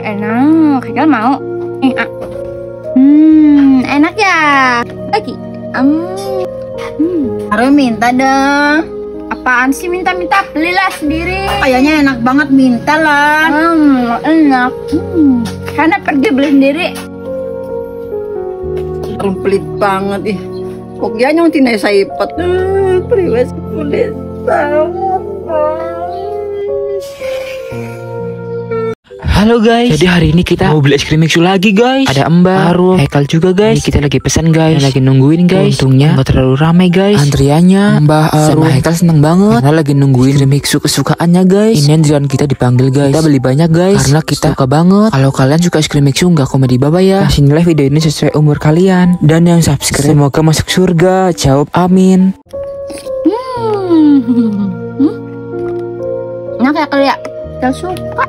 enak. Haikal mau. Enak ya. Lagi. Arum minta dong. Apaan sih minta-minta? Belilah sendiri. Kayaknya enak banget, minta lah. Enak. Karena pergi beli sendiri. Arum pelit banget ih. Kok dia nyong tinai saipat. Priwes kulit banget. Halo guys, jadi hari ini kita mau beli es krim Mixu lagi guys. Ada Mbak, Arum, Haikal juga guys. Ini kita lagi pesan guys, lagi nungguin guys. Untungnya nggak terlalu ramai guys. Antriannya Mbak Arum sama Haikal seneng banget karena lagi nungguin es krim Mixu kesukaannya guys. Ini antrian kita dipanggil guys. Kita beli banyak guys karena kita suka banget. Kalau kalian suka es krim Mixu nggak komedi baba ya, kasih nilai video ini sesuai umur kalian. Dan yang subscribe semoga masuk surga. Jawab amin. Enak ya kali ya. Kita suka.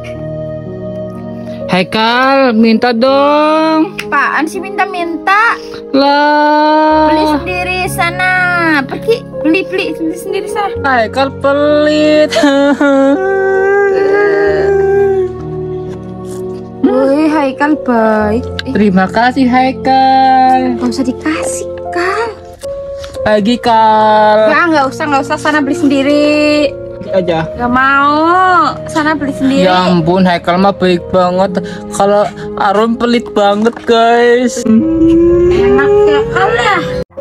Haikal, minta dong. Apaan sih minta-minta? Lah. Beli sendiri sana. Pergi beli sendiri sana. Haikal pelit. Wih, Haikal baik. Terima kasih Haikal. Gak usah dikasih, Kal. Pagi Kal. Nggak usah sana beli sendiri. Aja. Gak mau, sana beli sendiri. Ya ampun, Haikal mah baik banget. Kalau Arum pelit banget guys. Enak ya Kal ya.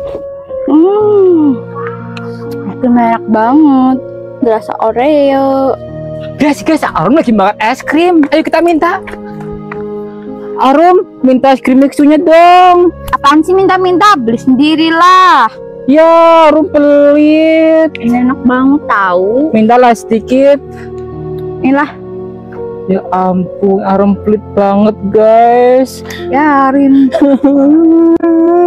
Itu enak banget. Berasa Oreo. Guys, Arum lagi makan es krim. Ayo kita minta. Arum, minta es krim Mixunya dong. Apaan sih minta-minta? Beli sendirilah. Ya, Arum pelit. Ini enak banget tahu. Mintalah sedikit. Inilah. Ya ampun, Arum pelit banget guys. Ya, Rin.